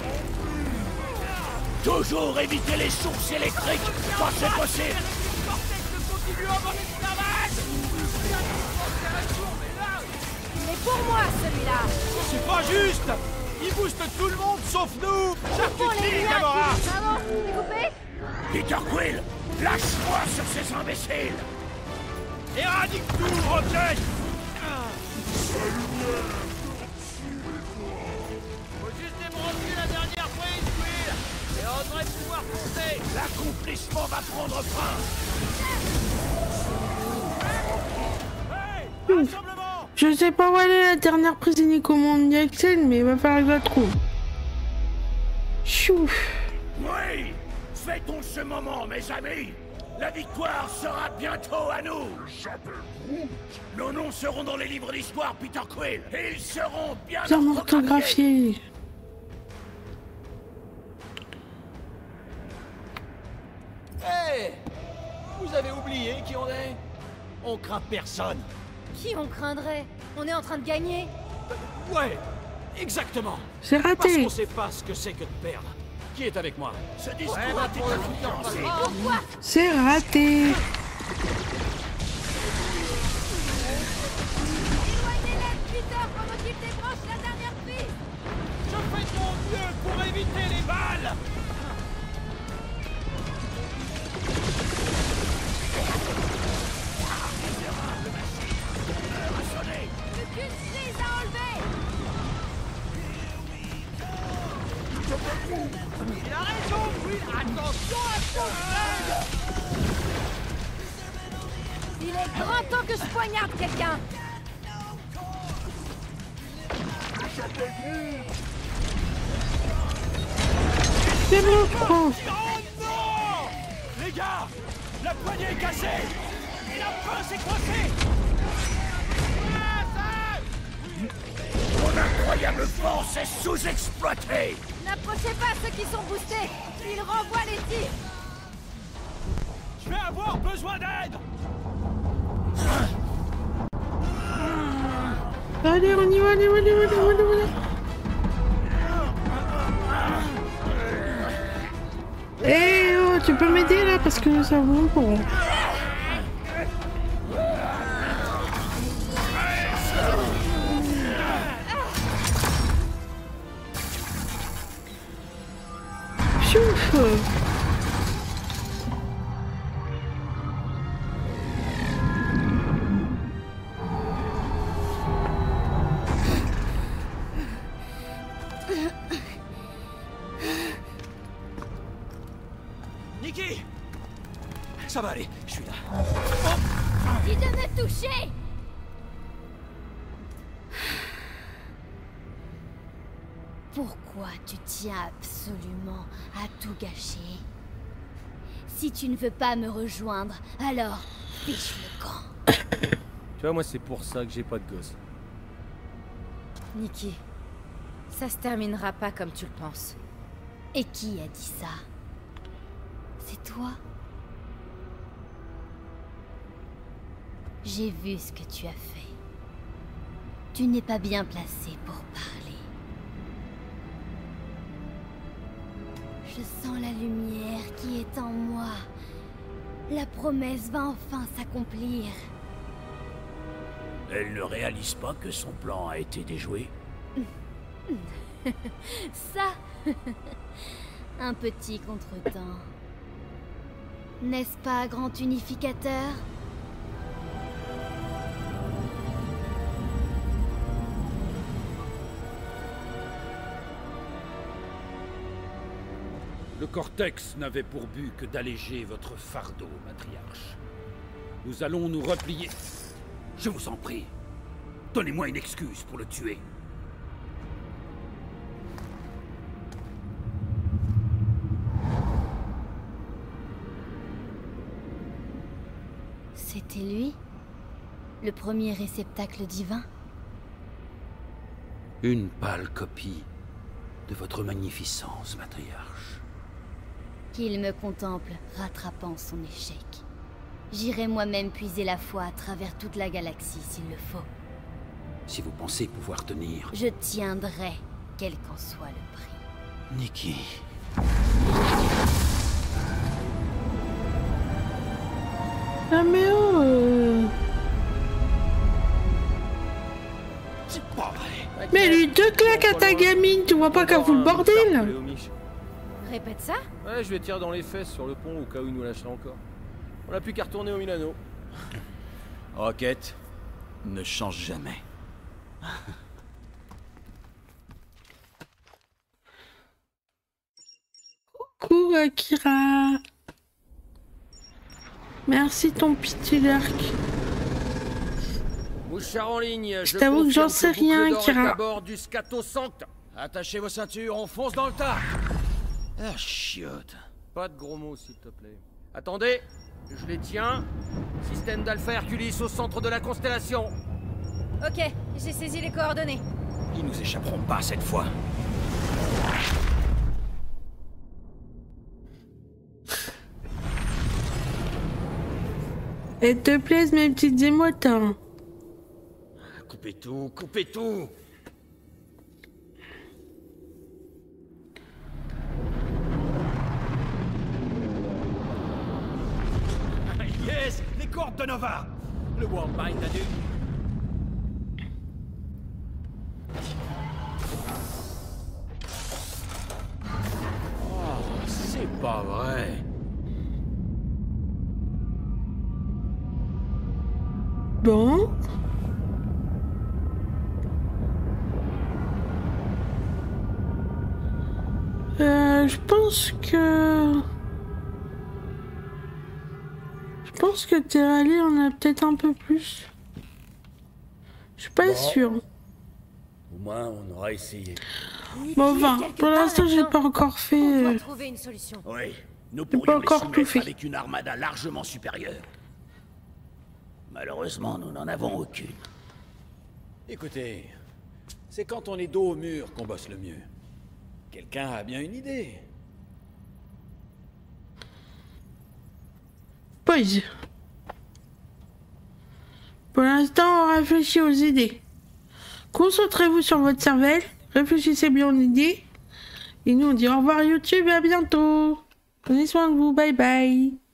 Toujours éviter les sources électriques quand c'est possible. Le cortex continue avant l'esclavage. Il est pour moi, celui-là. C'est pas juste. Il booste tout le monde sauf nous. Charcuterie, Gamora. Maman, découpé. Peter Quill, lâche-moi sur ces imbéciles. Éradique tout, Rocket. Faut juste débrancher la dernière prise, Quill. Et on devrait pouvoir foncer. L'accomplissement va prendre fin. Hey, rassemblement. Je sais pas où elle est la dernière prise commande Excel, mais il va falloir que je la trouve. Chou. Oui, fêtons ce moment, mes amis. La victoire sera bientôt à nous. Nos noms seront dans les livres d'histoire, Peter Quill. Et ils seront bien, Bien orthographiés. orthographié. Hey, vous avez oublié qui on est? On craint personne. Qui on craindrait? On est en train de gagner. Ouais, exactement. C'est Parce raté. qu'on sait pas ce que c'est que de perdre. Qui est avec moi? Ce discours Ouais, est bah, pour le incompréhensible. Pourquoi? C'est raté. Éloignez-les, Peter, pendant qu'il débranche la dernière piste. Je fais de mon mieux pour éviter les balles. Le cul grise à enlever. Il a raison, Quill. Attention à ton frère. Il est grand temps que je poignarde quelqu'un. C'est bon, je prends. Oh non! Les gars, la poignée est cassée. Et la pince est coincée. Mon incroyable force est sous-exploitée. N'approchez pas ceux qui sont boostés. Ils renvoient les tirs. Je vais avoir besoin d'aide. Allez, on y va, allez, allez, allez, allez, allez. Eh oh, tu peux m'aider là parce que ça vaut pour. euh. Nikki! Ça va aller, je suis là. Dis de me toucher! Pourquoi tu tiens absolument à tout gâcher? Si tu ne veux pas me rejoindre, alors fiche le camp. Tu vois, moi c'est pour ça que j'ai pas de gosse. Nikki, ça se terminera pas comme tu le penses. Et qui a dit ça? C'est toi? J'ai vu ce que tu as fait. Tu n'es pas bien placé pour parler. Je sens la lumière qui est en moi. La promesse va enfin s'accomplir. Elle ne réalise pas que son plan a été déjoué. Ça, un petit contretemps. N'est-ce pas, grand unificateur? Le cortex n'avait pour but que d'alléger votre fardeau, matriarche. Nous allons nous replier. Je vous en prie, donnez-moi une excuse pour le tuer. C'était lui? Le premier réceptacle divin? Une pâle copie de votre magnificence, matriarche. Qu'il me contemple, rattrapant son échec. J'irai moi-même puiser la foi à travers toute la galaxie s'il le faut. Si vous pensez pouvoir tenir... Je tiendrai, quel qu'en soit le prix. Nikki... Ah mais oh euh... C'est pas vrai. Mais lui deux claques à ta gamine, tu vois pas qu'elle fout le bordel? Répète ça? Ouais, je vais tirer dans les fesses sur le pont au cas où il nous lâcherait encore. On n'a plus qu'à retourner au Milano. Rocket ne change jamais. Coucou Akira. Merci ton petit lurk. Mouchard en ligne, je t'avoue que j'en sais rien, Akira. À bord du Scato Sancte. Attachez vos ceintures, on fonce dans le tas. Ah, chiotte. Pas de gros mots, s'il te plaît. Attendez, je les tiens. Système d'Alpha Herculis au centre de la constellation. Ok, j'ai saisi les coordonnées. Ils nous échapperont pas cette fois. Elles te plaisent mes petites émotes, hein. Coupez tout, coupez tout. Yes, les cordes de Nova. Le World Mind a dû... Oh, c'est pas vrai. Bon. Euh, je pense que... Je pense que Terrali en a peut-être un peu plus. Je suis pas Bon. sûre. Au moins, on aura essayé. Bon, enfin, pour l'instant, j'ai pas encore fait... On doit euh, trouver une solution. Oui, nous pas pourrions les encore tout soumettre fait. avec une armada largement supérieure. Malheureusement, nous n'en avons aucune. Écoutez, c'est quand on est dos au mur qu'on bosse le mieux. Quelqu'un a bien une idée. Pause. Pour l'instant, on réfléchit aux idées. Concentrez-vous sur votre cervelle, réfléchissez bien aux idées. Et nous, on dit au revoir YouTube et à bientôt. Prenez soin de vous, bye bye.